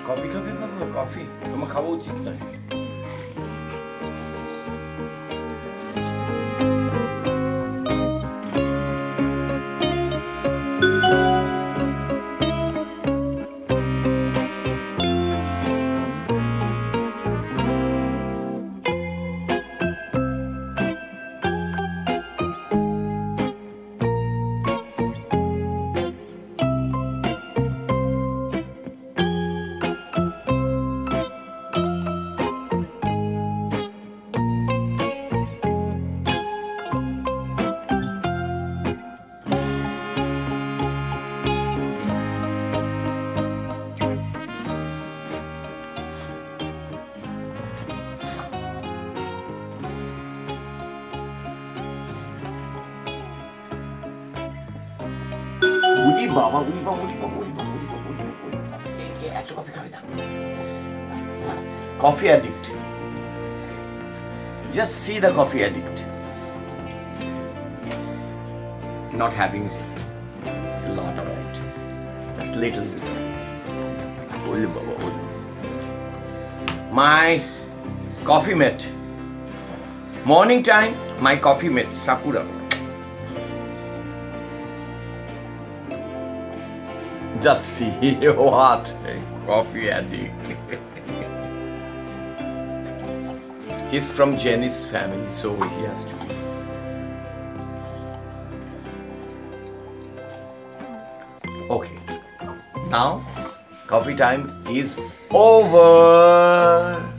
Coffee খাবে বাবা? Coffee তোমার খাওয়া উচিত নয়। উনি বাবা, উনি বাবা, উনি বাবা, উনি বাবা, উনি বাবা, উনি বাবা, উনি বাবা। এত কফি খাবে না। Coffee addict. Just see the coffee addict. Not having a lot of it. Just little bit of it. Uli baba, uli. My coffee mate. Morning time, my coffee mate, Sakura. Just see what a coffee addict. He's from Jenny's family, so he has to be. Okay, now coffee time is over.